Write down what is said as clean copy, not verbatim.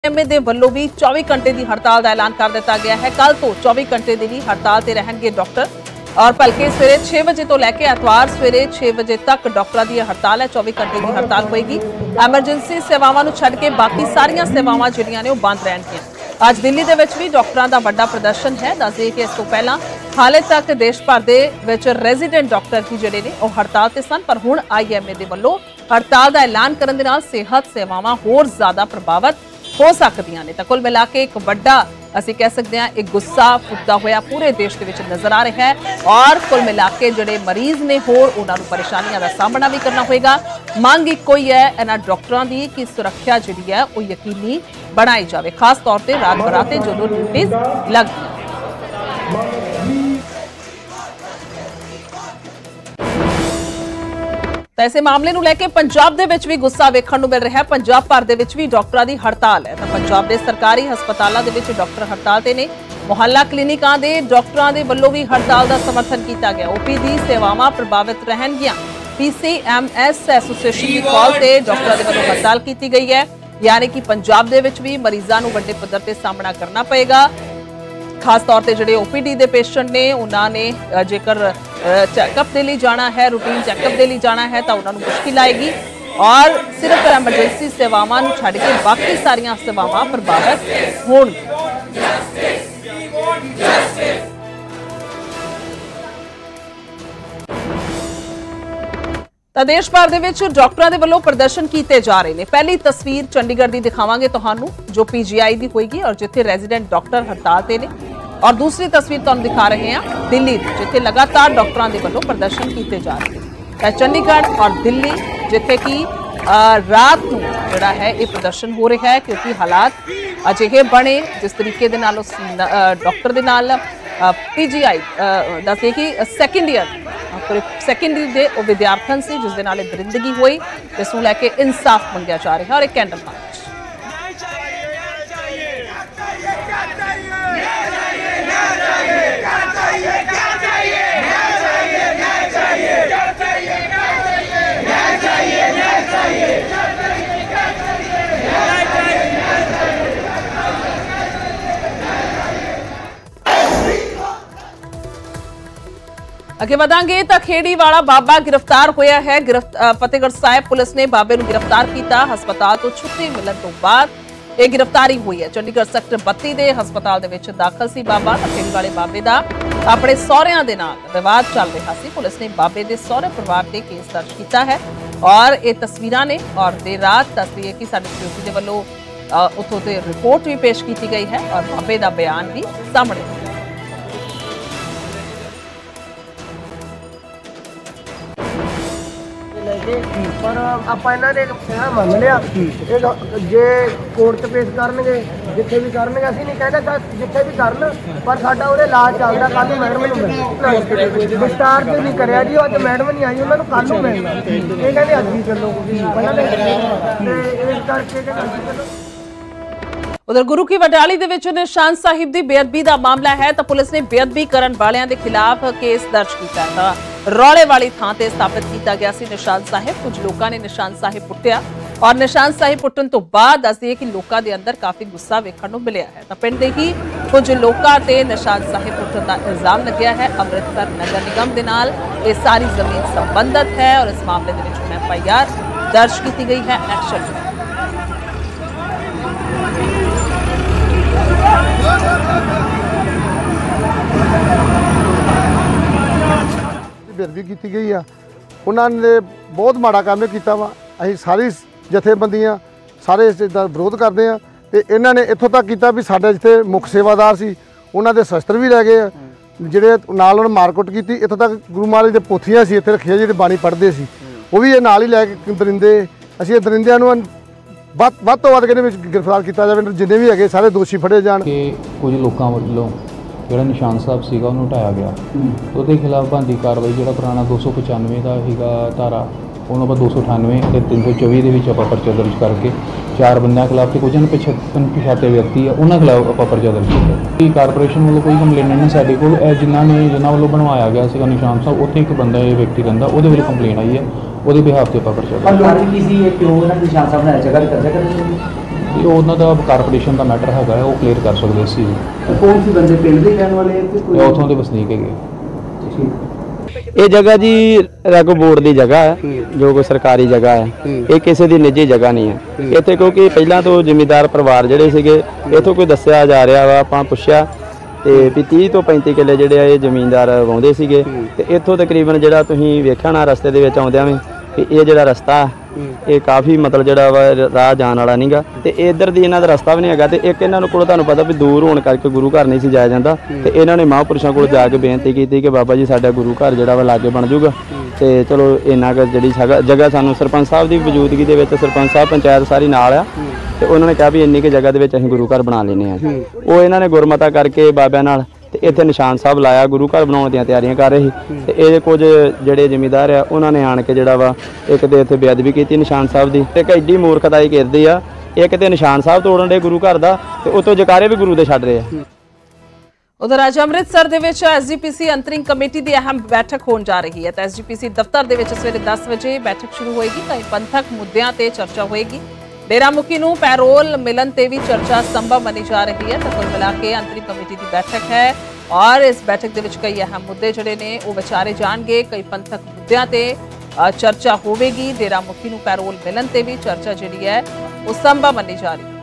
MA ਦੇ ਵੱਲੋਂ ਵੀ 24 ਘੰਟੇ ਦੀ ਹੜਤਾਲ ਦਾ ਐਲਾਨ ਕਰ ਦਿੱਤਾ ਗਿਆ ਹੈ। ਕੱਲ ਤੋਂ 24 ਘੰਟੇ ਦੇ ਲਈ ਹੜਤਾਲ ਤੇ ਰਹਿਣਗੇ ਡਾਕਟਰ और भलके सवेरे 6 बजे तो लैके एतवार सवेरे 6 बजे तक डॉक्टरों की हड़ताल है। 24 घंटे की हड़ताल होएगी। एमरजेंसी सेवावां नूं छड्ड के बाकी सारियां सेवावां जिहड़ियां ने ओह बंद रहणगीआं। अज दिल्ली दे विच भी डॉक्टरों का वड्डा प्रदर्शन है। दस दें कि इस तो पहला हाले तक देश भर दे विच रेजिडेंट डॉक्टर ही जिहड़े ने ओह हड़ताल ते सन, पर हुण आईएमए दे वल्लों हड़ताल का ऐलान करन दे नाल सेहत सेवावां होर ज़्यादा प्रभावित हो सकदियां ने। तां कुल मिला के एक वड्डा ਅਸੀਂ कह सकते हैं एक गुस्सा फुटदा होया पूरे देश के नज़र आ रहा है और कुल मिला के जिहड़े मरीज ने होर उन्हां नूं परेशानियां दा सामना भी करना होएगा। मंग इक्को ही है इन्हां डॉक्टरां दी कि सुरक्षा जिहड़ी है वो यकीनी बनाई जाए, खास तौर पर रात बराते जदों ड्यूटीज लगदी। ऐसे मामले नूं लैके पंजाब दे विच भी गुस्सा वेखण नूं मिल रहा है। पंजाब भर दे विच भी डॉक्टरां दी हड़ताल है। पंजाब दे सरकारी हस्पतालां दे विच डॉक्टर हड़ताल ते ने। मुहल्ला क्लीनिकां दे डॉक्टरां दे वल्लों भी हड़ताल दा समर्थन कीता गया। ओपीडी सेवावां प्रभावित रहणगीआं। पीसीएमएस एसोसीएशन दी कॉल ते डॉक्टरां दे वल्लों हड़ताल कीती गई है, यानी कि पंजाब दे विच भी मरीजां नूं वड्डे पद्धर ते सामना करना पएगा। खास तौर पर जोड़े ओपीडी के पेशेंट ने उन्होंने जेकर चैकअप के लिए जाना है, रूटीन चैकअप के लिए जाना है तो उन्होंने मुश्किल आएगी और सिर्फ एमरजेंसी सेवावां नूं छड्ड के बाकी सारियां सेवावां प्रभावित होणगीआं। देश भर दे विच डॉक्टरां दे वल्लों प्रदर्शन किए जा रहे हैं। पहली तस्वीर चंडीगढ़ की दिखावांगे तुहानूं जो पीजीआई की होएगी और जिथे रेजिडेंट डॉक्टर हड़ताल ते ने, और दूसरी तस्वीर तुहानूं दिखा रहे हैं दिल्ली जिथे लगातार डॉक्टरां दे वल्लों प्रदर्शन किए जा रहे हैं। चंडीगढ़ और दिल्ली जिथे कि रात को जिहड़ा है ये प्रदर्शन हो रहा है क्योंकि हालात अजिहे बने जिस तरीके दे नाल उस डॉक्टर दे नाल पीजीआई दसदे कि सैकेंडरी के विद्यार्थी से जिस दे नाल दरिंदगी हुई, जिस नूं लैके इंसाफ मंगया जा रहा है और एक कैंडल मार्च। अगे बढ़ांगे तो खेड़ी वाला बाबा गिरफ्तार होया है। फतेहगढ़ साहिब पुलिस ने बाबे नूं गिरफ्तार किया। हस्पताल तो छुट्टी मिलने तो बाद यह गिरफ्तारी हुई है। चंडीगढ़ सैक्टर 32 के हस्पताल दे विच दाखिल सी बाबा। खेड़ी वाले बाबे का अपने सहुरियां दे नाल विवाद चल रहा सी। पुलिस ने बाबे के सहुरे परिवार से केस दर्ज किया है और ये तस्वीरां ने और देर रात दसदी है कि साडे सिक्योरिटी के वल्लों उत्थों ते रिपोर्ट भी पेश की गई है और बाबे का बयान भी सामने आया। पर ਆਪਾਂ ਇਹਨਾਂ ਦੇ ਕਹਿਣਾ ਮੰਨ ਲਿਆ ਜੇ ਕੋਰਟ 'ਚ ਪੇਸ਼ ਕਰਨਗੇ ਜਿੱਥੇ ਵੀ ਕਰਨਗੇ ਅਸੀਂ ਨਹੀਂ ਕਹਿੰਦੇ ਜਿੱਥੇ ਵੀ ਕਰਨ, ਪਰ ਸਾਡਾ ਉਹਦੇ ਇਲਾਜ ਚੱਲਦਾ। ਕੱਲ ਨੂੰ ਮੈਡਮ ਨੂੰ ਮਿਲਣਾ ਵਿਸਤਾਰ ਤੇ ਨਹੀਂ ਕਰਿਆ ਜੀ, ਅੱਜ ਮੈਡਮ ਨਹੀਂ ਆਈ, ਉਹਨਾਂ ਨੂੰ ਕੱਲ ਨੂੰ ਮਿਲਣਾ। ਇਹ ਕਹਿੰਦੇ ਅੱਜ ਹੀ ਚੱਲੋ ਪਹਿਲਾਂ ਤੇ ਇਸ ਕਰਕੇ ਕਹਿੰਦੇ। उधर गुरु की वडाली दे विच निशान साहिब की बेअदबी का मामला है तो पुलिस ने बेअदबी करन वालियां दे खिलाफ केस दर्ज किया है। रौले वाली थां ते स्थापित किया गया सी निशान साहिब। कुछ लोगों ने निशान साहिब पुट्टिया और निशान साहिब पुट्टन तो बाद दस दिए कि लोगों के अंदर काफ़ी गुस्सा वेखण नूं मिलिया है। तो पिंड दे ही कुछ लोगों ते निशान साहिब पुट्टन का इल्जाम लग्या है। अमृतसर नगर निगम दे नाल ये सारी जमीन संबंधित है और इस मामले दे विच FIR दर्ज की गई है। एक्शन बेअदबी की गई है। उन्होंने बहुत माड़ा काम किया वा। असीं सारी जथेबंदियां सारे इसका विरोध करते हैं। तो इन्होंने इत्थों तक किया भी साडे जिथे मुख सेवादार सी उन्होंने शस्त्र भी लै गए, जिहड़े नाल उन्होंने मारकुट की। इत्थों तक गुरु महाराज दे पोथियां सी इत्थे रखिया जिहड़े बाणी पढ़ते सी, वो भी नाल ही लैके दरिंदे। असीं दरिंदियां नूं ਵੱਧ ਤੋਂ ਵੱਧ ਕਹਿੰਦੇ ਵਿੱਚ गिरफ्तार किया जाए, जिन्ने भी है सारे दोषी फड़े जान। कुछ लोगों वालों जो निशान साहब सीगा उन्होंने हटाया गया, उसके खिलाफ बनती कार्रवाई जो पुराना 295 का हीगा धारा उन्होंने आप 298 और 324 के आप परचा दर्ज करके 4 बंदों खिलाफ कुछ अनपछाते व्यक्ति है उन्होंने खिलाफ आप परचा दर्ज किया। कारपोरेशन वालों कोई कंप्लेन नहीं साढ़े को जिन्होंने वालों बनवाया गया निशान साहब उत्थे एक बंदा ये व्यक्ति रहा वो कंप्लेन आई है वो बिहाफ से परचा ਤੇ ਉਹ ਉਹਨਾਂ ਦਾ ਕਾਰਪੋਰੇਸ਼ਨ ਦਾ ਮੈਟਰ ਹੈਗਾ ਹੈ, ਉਹ ਕਲੀਅਰ ਕਰ ਸਕਦੇ ਸੀ। ਕੌਣ ਸੀ ਬੰਦੇ, ਪਿੰਡ ਦੇ ਰਹਿਣ ਵਾਲੇ ਕਿ ਇਹ ਉੱਥੋਂ ਦੇ ਵਸਨੀਕ ਹੈਗੇ। ਇਹ ਜਗ੍ਹਾ ਜੀ ਰੈਗੋ ਬੋਰਡ ਦੀ ਜਗ੍ਹਾ ਹੈ, ਜੋ ਕੋਈ ਸਰਕਾਰੀ ਜਗ੍ਹਾ ਹੈ। ਇਹ ਕਿਸੇ ਦੀ ਨਿੱਜੀ ਜਗ੍ਹਾ ਨਹੀਂ ਹੈ ਇੱਥੇ, ਕਿਉਂਕਿ ਪਹਿਲਾਂ ਤੋਂ ਜ਼ਿਮੀਂਦਾਰ ਪਰਿਵਾਰ ਜਿਹੜੇ ਸੀਗੇ ਇੱਥੋਂ ਕੋਈ ਦੱਸਿਆ ਜਾ ਰਿਹਾ ਵਾ, ਆਪਾਂ ਪੁੱਛਿਆ ਤੇ ਵੀ 30 ਤੋਂ 35 ਕਿੱਲੇ ਜਿਹੜੇ ਆ ਇਹ ਜ਼ਮੀਨਦਾਰ ਵਾਹੁੰਦੇ ਸੀਗੇ। ਤੇ ਇੱਥੋਂ ਤਕਰੀਬਨ ਜਿਹੜਾ ਤੁਸੀਂ ਵੇਖਿਆ ਨਾ ਰਸਤੇ ਦੇ ਵਿੱਚ ਆਉਂਦਿਆਂ ਵੀ ਕਿ ਇਹ ਜਿਹੜਾ ਰਸਤਾ ਇਹ ਕਾਫੀ ਮਤਲਬ ਜਿਹੜਾ ਵਾ ਰਾਹ ਜਾਣ ਵਾਲਾ ਨਹੀਂਗਾ, ਤੇ ਇੱਧਰ ਦੀ ਇਹਨਾਂ ਦਾ ਰਸਤਾ ਵੀ ਨਹੀਂ ਹੈਗਾ। ਤੇ ਇੱਕ ਇਹਨਾਂ ਨੂੰ ਕੋਲ ਤੁਹਾਨੂੰ ਪਤਾ ਵੀ ਦੂਰ ਹੋਣ ਕਰਕੇ ਗੁਰੂ ਘਰ ਨਹੀਂ ਸੀ ਜਾਇਆ ਜਾਂਦਾ, ਤੇ ਇਹਨਾਂ ਨੇ ਮਹਾਂਪੁਰਸ਼ਾਂ ਕੋਲ ਜਾ ਕੇ ਬੇਨਤੀ ਕੀਤੀ ਕਿ ਬਾਬਾ ਜੀ ਸਾਡਾ ਗੁਰੂ ਘਰ ਜਿਹੜਾ ਵਾ ਲਾਗੇ ਬਣ ਜਾਊਗਾ। ਤੇ ਚਲੋ ਇੰਨਾ ਕੁ ਜਿਹੜੀ ਜਗ੍ਹਾ ਸਾਨੂੰ ਸਰਪੰਚ ਸਾਹਿਬ ਦੀ ਮੌਜੂਦਗੀ ਦੇ ਵਿੱਚ, ਸਰਪੰਚ ਸਾਹਿਬ ਪੰਚਾਇਤ ਸਾਰੀ ਨਾਲ ਆ, ਤੇ ਉਹਨਾਂ ਨੇ ਕਿਹਾ ਵੀ ਇੰਨੀ ਕੁ ਜਗ੍ਹਾ ਦੇ ਵਿੱਚ ਅਸੀਂ ਗੁਰੂ ਘਰ ਬਣਾ ਲੈਨੇ ਆ। ਉਹ ਇਹਨਾਂ ਨੇ ਗੁਰਮਤਾ ਕਰਕੇ ਬਾਬਿਆਂ ਨਾਲ ਤੇ ਇੱਥੇ ਨਿਸ਼ਾਨ ਸਾਹਿਬ ਲਾਇਆ, ਗੁਰੂ ਘਰ ਬਣਾਉਣ ਦੀਆਂ ਤਿਆਰੀਆਂ ਕਰ ਰਹੇ ਸੀ। ਤੇ ਇਹ ਕੁਝ ਜਿਹੜੇ ਜ਼ਿਮੀਂਦਾਰ ਆ ਉਹਨਾਂ ਨੇ ਆਣ ਕੇ ਜਿਹੜਾ ਵਾ ਇੱਕ ਤੇ ਇੱਥੇ ਬੇਅਦਬੀ ਕੀਤੀ ਨਿਸ਼ਾਨ ਸਾਹਿਬ ਦੀ, ਤੇ ਐਡੀ ਮੂਰਖਤਾਈ ਕਰਦੇ ਆ। ਇੱਕ ਤੇ ਨਿਸ਼ਾਨ ਸਾਹਿਬ ਤੋੜਨ ਦੇ ਗੁਰੂ ਘਰ ਦਾ, ਤੇ ਉਤੋਂ ਜਕਾਰੇ ਵੀ ਗੁਰੂ ਦੇ ਛੱਡ ਰਹੇ ਆ। ਉਧਰ ਅੱਜ ਅੰਮ੍ਰਿਤਸਰ ਦੇ ਵਿੱਚ ਐਸਜੀਪੀਸੀ ਅੰਤਰਿੰਗ ਕਮੇਟੀ ਦੀ ਅਹਿਮ ਬੈਠਕ ਹੋਣ ਜਾ ਰਹੀ ਹੈ। ਤਾਂ ਐਸਜੀਪੀਸੀ ਦਫ਼ਤਰ ਦੇ ਵਿੱਚ ਸਵੇਰੇ 10 ਵਜੇ ਬੈਠਕ ਸ਼ੁਰੂ ਹੋਏਗੀ। ਕਈ ਪੰਥਕ ਮੁੱਦਿਆਂ ਤੇ ਚਰਚਾ ਹੋਏਗੀ। ਡੇਰਾ ਮੁਖੀ ਨੂੰ ਪੈਰੋਲ ਮਿਲਣ ਤੇ ਵੀ ਚਰਚਾ ਸੰਭਵ ਮੰਨੀ ਜਾ ਰਹੀ ਹੈ। ਤਾਂ ਕੁੱਲ ਮਿਲਾ ਕੇ ਅੰਤਰਿੰਗ ਕਮੇਟੀ ਦੀ ਬੈਠਕ ਹੈ ਔਰ ਇਸ ਬੈਠਕ ਦੇ ਵਿੱਚ ਕਈ ਅਹਿਮ ਮੁੱਦੇ ਜਿਹੜੇ ਨੇ ਉਹ ਵਿਚਾਰੇ ਜਾਣਗੇ। ਕਈ ਪੰਥਕ ਮੁੱਦਿਆਂ ਤੇ ਚਰਚਾ ਹੋਵੇਗੀ। ਡੇਰਾ ਮੁਖੀ ਨੂੰ ਪੈਰੋਲ ਮਿਲਣ ਤੇ ਵੀ ਚਰਚਾ ਜਿਹੜੀ ਹੈ ਉਹ ਸੰਭਵ ਮੰਨੀ ਜਾ ਰਹੀ ਹੈ।